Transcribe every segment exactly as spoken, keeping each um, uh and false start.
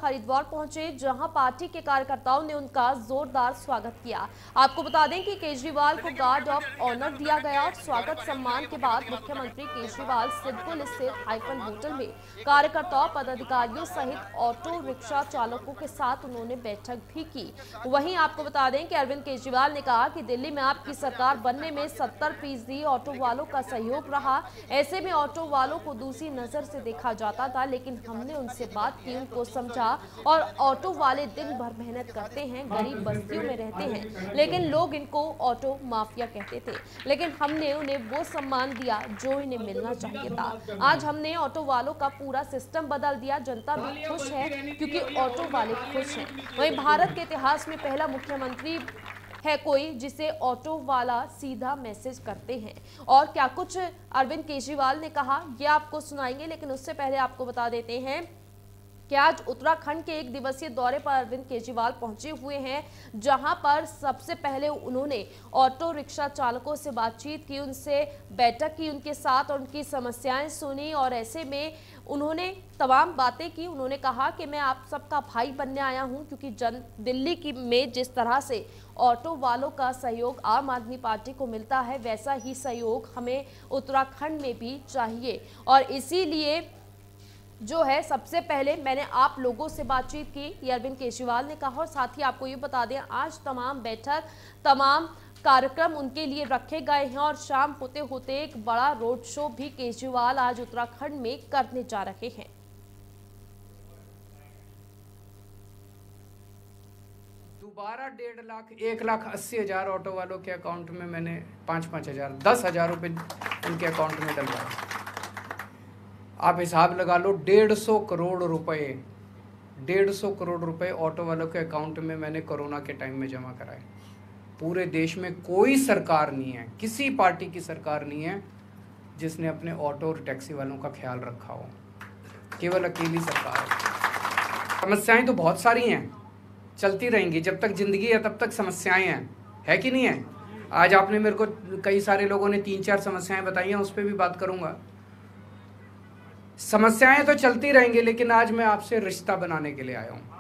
हरिद्वार पहुंचे, जहां पार्टी के कार्यकर्ताओं ने उनका जोरदार स्वागत किया। आपको बता दें कि केजरीवाल को गार्ड ऑफ ऑनर दिया गया और स्वागत सम्मान के बाद मुख्यमंत्री केजरीवाल सिडकुल स्थित हाइफन होटल में कार्यकर्ताओं, पदाधिकारियों सहित ऑटो रिक्शा चालकों के साथ उन्होंने बैठक भी की। वहीं आपको बता दें कि अरविंद केजरीवाल ने कहा कि दिल्ली में आपकी सरकार बनने में सत्तर फीसदी ऑटो वालों का सहयोग रहा। ऐसे में ऑटो वालों को दूसरी नजर से देखा जाता था, लेकिन हमने उनसे बात की, उनको समझा। और ऑटो वाले दिन भर मेहनत करते हैं, गरीब बस्तियों में रहते हैं, लेकिन लोग इनको ऑटो माफिया कहते थे, लेकिन हमने उन्हें वो सम्मान दिया जो इन्हें मिलना चाहिए था। आज हमने ऑटो वालों का पूरा सिस्टम बदल दिया। जनता भी खुश है क्योंकि ऑटो वाले खुश हैं। वहीं भारत के इतिहास में पहला मुख्यमंत्री है कोई जिसे ऑटो वाला सीधा मैसेज करते हैं। और क्या कुछ अरविंद केजरीवाल ने कहा, ये आपको सुनाएंगे, लेकिन उससे पहले आपको बता देते हैं कि आज उत्तराखंड के एक दिवसीय दौरे पर अरविंद केजरीवाल पहुंचे हुए हैं, जहां पर सबसे पहले उन्होंने ऑटो रिक्शा चालकों से बातचीत की, उनसे बैठक की, उनके साथ और उनकी समस्याएं सुनी और ऐसे में उन्होंने तमाम बातें की। उन्होंने कहा कि मैं आप सबका भाई बनने आया हूं, क्योंकि जन दिल्ली की में जिस तरह से ऑटो वालों का सहयोग आम आदमी पार्टी को मिलता है, वैसा ही सहयोग हमें उत्तराखंड में भी चाहिए। और इसीलिए जो है सबसे पहले मैंने आप लोगों से बातचीत की, ये अरविंद केजरीवाल ने कहा। और साथ ही आपको ये बता दें, आज तमाम बैठक, तमाम कार्यक्रम उनके लिए रखे गए हैं और शाम होते होते एक बड़ा रोड शो भी केजरीवाल आज उत्तराखंड में करने जा रहे हैं। दोबारा डेढ़ लाख एक लाख अस्सी हजार ऑटो वालों के अकाउंट में मैंने पाँच पाँच हजार दस हजार रुपये उनके अकाउंट में डलवाए। आप हिसाब लगा लो, डेढ़ सौ करोड़ रुपए डेढ़ सौ करोड़ रुपए ऑटो वालों के अकाउंट में मैंने कोरोना के टाइम में जमा कराए। पूरे देश में कोई सरकार नहीं है, किसी पार्टी की सरकार नहीं है जिसने अपने ऑटो और टैक्सी वालों का ख्याल रखा हो, केवल अकेली सरकार है। समस्याएं तो बहुत सारी हैं, चलती रहेंगी, जब तक जिंदगी है तब तक समस्याएं हैं, है कि नहीं है। आज आपने मेरे को कई सारे लोगों ने तीन चार समस्याएं बताई हैं, उस पर भी बात करूंगा। समस्याएं तो चलती रहेंगी, लेकिन आज मैं आपसे रिश्ता बनाने के लिए आया हूं।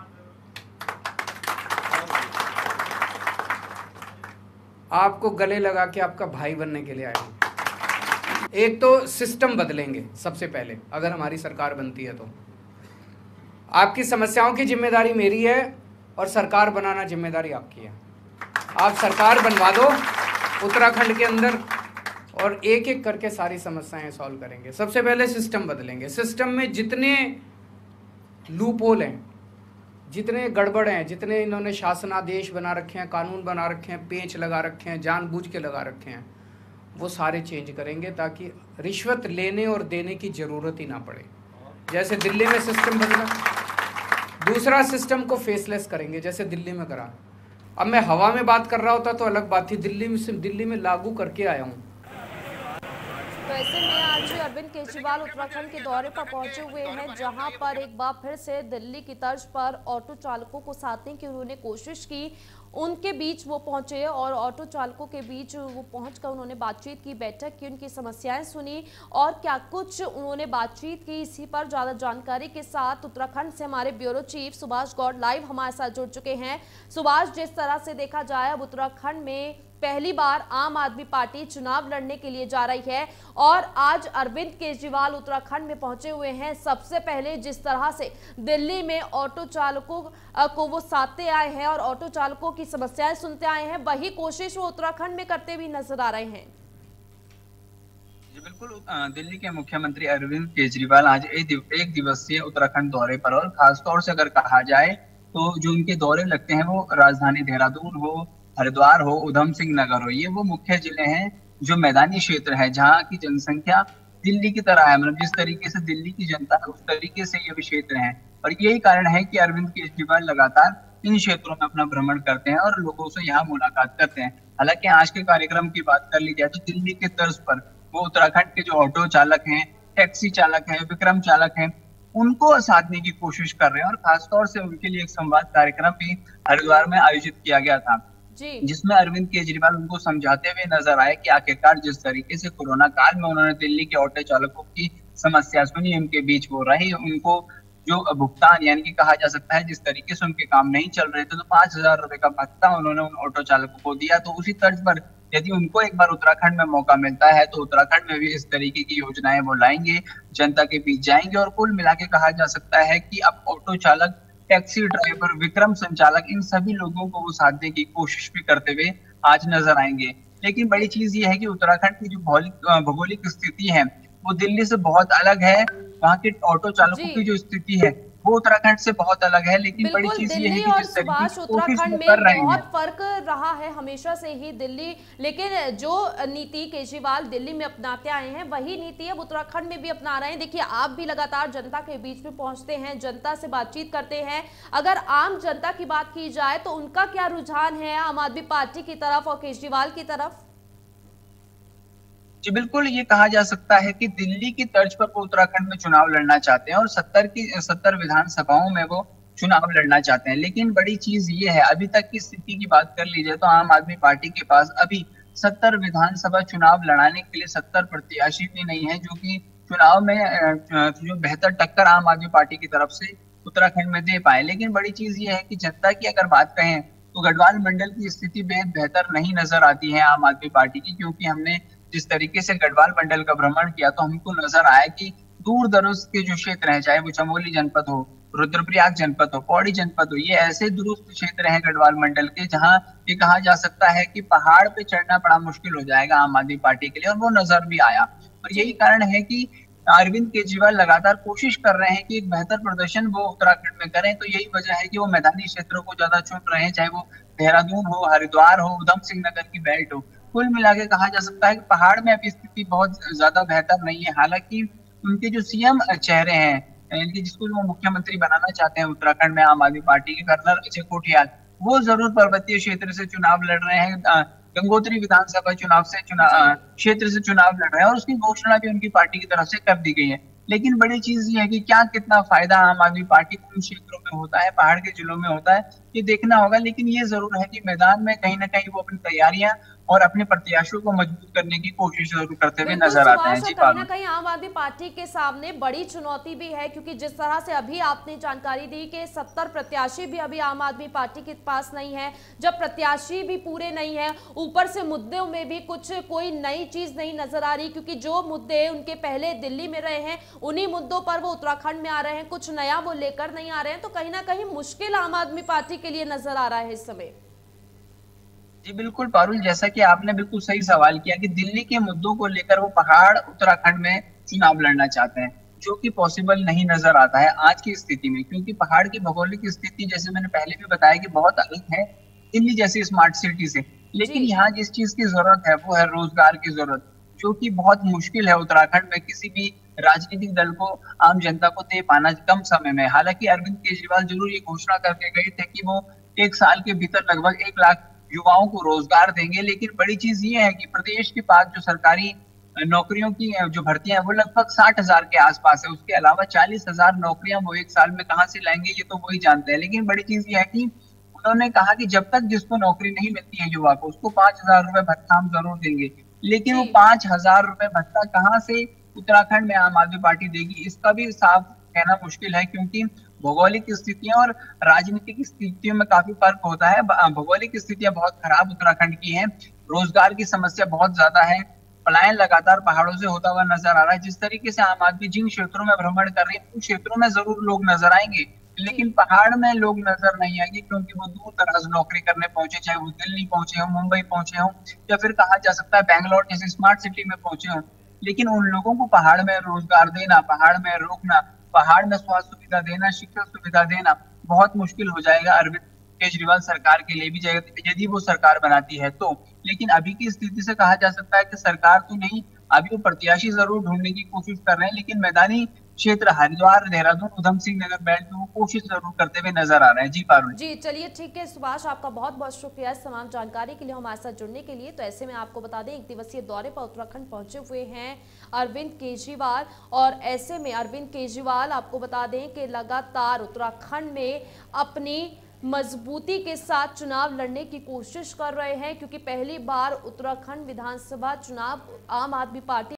आपको गले लगा के आपका भाई बनने के लिए आया हूं। एक तो सिस्टम बदलेंगे सबसे पहले, अगर हमारी सरकार बनती है तो। आपकी समस्याओं की जिम्मेदारी मेरी है और सरकार बनाना जिम्मेदारी आपकी है। आप सरकार बनवा दो उत्तराखंड के अंदर और एक एक करके सारी समस्याएं सॉल्व करेंगे। सबसे पहले सिस्टम बदलेंगे। सिस्टम में जितने लूप होल हैं, जितने गड़बड़ हैं, जितने इन्होंने शासनादेश बना रखे हैं, कानून बना रखे हैं, पेंच लगा रखे हैं, जानबूझ के लगा रखे हैं, वो सारे चेंज करेंगे ताकि रिश्वत लेने और देने की ज़रूरत ही ना पड़े। जैसे दिल्ली में सिस्टम बदला, दूसरा सिस्टम को फेसलेस करेंगे जैसे दिल्ली में करा। अब मैं हवा में बात कर रहा होता तो अलग बात थी, दिल्ली में दिल्ली में लागू करके आया हूँ। तो ऐसे में आज अरविंद केजरीवाल उत्तराखंड के दौरे पर पहुंचे हुए हैं, जहां पर एक बार फिर से दिल्ली की तर्ज पर ऑटो चालकों को साधने की उन्होंने कोशिश की। उनके बीच वो पहुंचे और ऑटो चालकों के बीच वो पहुंचकर उन्होंने बातचीत की, बैठक की, उनकी समस्याएं सुनी और क्या कुछ उन्होंने बातचीत की। इसी पर ज्यादा जानकारी के साथ उत्तराखंड से हमारे bureau chief Subhash Gaur live हमारे साथ जुड़ चुके हैं। सुभाष, जिस तरह से देखा जाए अब उत्तराखंड में पहली बार आम आदमी पार्टी चुनाव लड़ने के लिए जा रही है और आज अरविंद केजरीवाल उत्तराखंड में पहुंचे हुए हैं। सबसे पहले जिस तरह से दिल्ली में ऑटो चालकों को वो साधते आए हैं और ऑटो चालकों की समस्याएं सुनते आए हैं, वही कोशिश वो उत्तराखंड में करते भी नजर आ रहे हैं। जी बिल्कुल, दिल्ली के मुख्यमंत्री अरविंद केजरीवाल आज एक दिवसीय उत्तराखंड दौरे पर, और खासतौर से अगर कहा जाए तो जो उनके दौरे लगते हैं वो राजधानी देहरादून हो, हरिद्वार हो, उधम सिंह नगर हो, ये वो मुख्य जिले हैं जो मैदानी क्षेत्र है जहाँ की जनसंख्या दिल्ली की तरह है। मतलब जिस तरीके से दिल्ली की जनता है उस तरीके से ये भी क्षेत्र है, और यही कारण है कि अरविंद केजरीवाल लगातार इन क्षेत्रों में अपना भ्रमण करते हैं और लोगों से यहाँ मुलाकात करते हैं। हालांकि आज के कार्यक्रम की बात कर ली जाए तो दिल्ली के तर्ज पर वो उत्तराखंड के जो ऑटो चालक हैं, टैक्सी चालक हैं, विक्रम चालक हैं, उनको साधने की कोशिश कर रहे हैं। और खासतौर से उनके लिए एक संवाद कार्यक्रम भी हरिद्वार में आयोजित किया गया था, जिसमें अरविंद केजरीवाल उनको समझाते हुए नजर आए कि आखिरकार जिस तरीके से कोरोना काल में उन्होंने दिल्ली के ऑटो चालकों की समस्या सुनी, उनके बीच वो रहे, उनको जो भुगतान यानी कि कहा जा सकता है जिस तरीके से उनके काम नहीं चल रहे थे तो पांच हजार रुपए का भत्ता उन्होंने उन ऑटो चालकों को दिया। तो उसी तर्ज पर यदि उनको एक बार उत्तराखंड में मौका मिलता है तो उत्तराखंड में भी इस तरीके की योजनाएं वो लाएंगे, जनता के बीच जाएंगे। और कुल मिला के कहा जा सकता है कि अब ऑटो चालक, टैक्सी ड्राइवर, विक्रम संचालक, इन सभी लोगों को वो साधने की कोशिश भी करते हुए आज नजर आएंगे। लेकिन बड़ी चीज ये है कि उत्तराखंड की जो भौगोलिक स्थिति है वो दिल्ली से बहुत अलग है। वहाँ के ऑटो चालकों की जो स्थिति है वो उत्तराखंड से बहुत अलग है। लेकिन बड़ी चीज ये है कि जिस तरीके की कोशिश वो कर रहे हैं, बहुत फर्क रहा है हमेशा से ही दिल्ली, लेकिन जो नीति केजरीवाल दिल्ली में अपनाते आए हैं वही नीति अब उत्तराखंड में भी अपना रहे हैं। देखिए, आप भी लगातार जनता के बीच में पहुंचते हैं, जनता से बातचीत करते हैं। अगर आम जनता की बात की जाए तो उनका क्या रुझान है आम आदमी पार्टी की तरफ और केजरीवाल की तरफ? जी बिल्कुल, ये कहा जा सकता है कि दिल्ली की तर्ज पर वो उत्तराखंड में चुनाव लड़ना चाहते हैं और सत्तर की सत्तर विधानसभाओं में वो चुनाव लड़ना चाहते हैं। लेकिन बड़ी चीज ये है, अभी तक की स्थिति की बात कर ली जाए तो आम आदमी पार्टी के पास अभी सत्तर विधानसभा चुनाव लड़ाने के लिए सत्तर प्रत्याशी भी नहीं है जो कि चुनाव में जो बेहतर टक्कर आम आदमी पार्टी की तरफ से उत्तराखंड में दे पाए। लेकिन बड़ी चीज ये है कि जनता की अगर बात कहें तो गढ़वाल मंडल की स्थिति बेहद बेहतर नहीं नजर आती है आम आदमी पार्टी की, क्योंकि हमने जिस तरीके से गढ़वाल मंडल का भ्रमण किया तो हमको नजर आया कि दूर दराज के जो क्षेत्र हैं, चाहे वो चमोली जनपद हो, रुद्रप्रयाग जनपद हो, पौड़ी जनपद हो, ये ऐसे दूरस्थ क्षेत्र हैं गढ़वाल मंडल के जहां ये कहा जा सकता है कि पहाड़ पे चढ़ना बड़ा मुश्किल हो जाएगा आम आदमी पार्टी के लिए, और वो नजर भी आया। और यही कारण है कि अरविंद केजरीवाल लगातार कोशिश कर रहे हैं कि एक बेहतर प्रदर्शन वो उत्तराखंड में करें। तो यही वजह है कि वो मैदानी क्षेत्रों को ज्यादा चुन रहे हैं, चाहे वो देहरादून हो, हरिद्वार हो, उधम सिंह नगर की बेल्ट हो। कुल मिला के कहा जा सकता है कि पहाड़ में अभी स्थिति बहुत ज्यादा बेहतर नहीं है। हालांकि उनके जो सीएम चेहरे हैं, इनकी जिसको वो मुख्यमंत्री बनाना चाहते हैं उत्तराखंड में आम आदमी पार्टी के, कर्नल अजय कोठियाल, वो जरूर पर्वतीय क्षेत्र से चुनाव लड़ रहे हैं, गंगोत्री विधानसभा चुनाव से चुनाव क्षेत्र से चुनाव लड़ रहे हैं और उसकी घोषणा भी उनकी पार्टी की तरफ से कर दी गई है। लेकिन बड़ी चीज ये है कि क्या कितना फायदा आम आदमी पार्टी को उन क्षेत्रों में होता है, पहाड़ के जिलों में होता है, ये देखना होगा। लेकिन ये जरूर है कि मैदान में कहीं ना कहीं वो अपनी तैयारियां और अपने प्रत्याशियों को मजबूत करने की कोशिश जरूर करते हुए नजर आते हैं। जी, कहीं ना कहीं आम आदमी पार्टी के सामने बड़ी चुनौती भी है, क्योंकि जिस तरह से अभी आपने जानकारी दी कि सत्तर प्रत्याशी भी अभी आम आदमी पार्टी के पास नहीं है। जब प्रत्याशी भी पूरे नहीं है, ऊपर से मुद्दों में भी कुछ कोई नई चीज नहीं नजर आ रही, क्योंकि जो मुद्दे उनके पहले दिल्ली में रहे हैं उन्हीं मुद्दों पर वो उत्तराखंड में आ रहे हैं, कुछ नया वो लेकर नहीं आ रहे हैं। तो कहीं ना कहीं मुश्किल आम आदमी पार्टी के लिए नजर आ रहा है इस समय। जी बिल्कुल पारुल, जैसा कि आपने बिल्कुल सही सवाल किया कि दिल्ली के मुद्दों को लेकर वो पहाड़ उत्तराखंड में चुनाव लड़ना चाहते हैं, जो कि पॉसिबल नहीं नजर आता है आज की स्थिति में, क्योंकि पहाड़ की भौगोलिक स्थिति जैसे मैंने पहले भी बताया कि बहुत अलग है दिल्ली जैसी स्मार्ट सिटी से। लेकिन यहाँ जिस चीज की जरूरत है वो है रोजगार की जरूरत, जो कि बहुत मुश्किल है उत्तराखंड में किसी भी राजनीतिक दल को, आम जनता को दे पाना कम समय में। हालांकि अरविंद केजरीवाल जरूर ये घोषणा करके गए थे कि वो एक साल के भीतर लगभग एक लाख युवाओं को रोजगार देंगे। लेकिन बड़ी चीज ये है कि प्रदेश के पास जो सरकारी नौकरियों की जो भर्तियां है वो लगभग साठ हजार के आसपास है। उसके अलावा चालीस हजार नौकरियां वो एक साल में कहाँ से लाएंगे ये तो वही जानते हैं। लेकिन बड़ी चीज ये है कि उन्होंने कहा कि जब तक जिसको नौकरी नहीं मिलती है युवा को, उसको पांच हजार रुपए भत्ता हम जरूर देंगे। लेकिन वो पांच हजार रुपए भत्ता कहाँ से उत्तराखंड में आम आदमी पार्टी देगी, इसका भी साफ कहना मुश्किल है, क्योंकि भौगोलिक स्थितियां और राजनीतिक स्थितियों में काफी फर्क होता है। भौगोलिक स्थितियां बहुत खराब उत्तराखंड की हैं, रोजगार की समस्या बहुत ज्यादा है, पलायन लगातार पहाड़ों से होता हुआ नजर आ रहा है। जिस तरीके से आम आदमी जिन क्षेत्रों में भ्रमण कर रहे हैं उन क्षेत्रों में जरूर लोग नजर आएंगे, लेकिन पहाड़ में लोग नजर नहीं आएंगे, क्योंकि वो दूर दराज नौकरी करने पहुंचे, चाहे वो दिल्ली पहुंचे हो, मुंबई पहुंचे हो, या फिर कहा जा सकता है बैंगलोर जैसे स्मार्ट सिटी में पहुंचे हो। लेकिन उन लोगों को पहाड़ में रोजगार देना, पहाड़ में रोकना, पहाड़ में स्वास्थ्य सुविधा देना, शिक्षा सुविधा देना बहुत मुश्किल हो जाएगा अरविंद केजरीवाल सरकार के लिए भी, यदि वो सरकार बनाती है तो। लेकिन अभी की स्थिति से कहा जा सकता है कि सरकार तो नहीं, अभी वो प्रत्याशी जरूर ढूंढने की कोशिश कर रहे हैं, लेकिन मैदानी क्षेत्र हरिद्वार, देहरादून, उधम सिंह नगर बेल्ट में वो कोशिश जरूर करते हुए नजर आ रहे हैं। जी पारुल जी, चलिए ठीक है सुभाष, आपका बहुत बहुत शुक्रिया इस तमाम जानकारी के लिए, हमारे साथ जुड़ने के लिए। तो ऐसे में आपको बता दें, एक दिवसीय दौरे पर उत्तराखंड पहुंचे हुए हैं अरविंद केजरीवाल, और ऐसे में अरविंद केजरीवाल आपको बता दें कि लगातार उत्तराखंड में अपनी मजबूती के साथ चुनाव लड़ने की कोशिश कर रहे हैं, क्योंकि पहली बार उत्तराखंड विधानसभा चुनाव आम आदमी पार्टी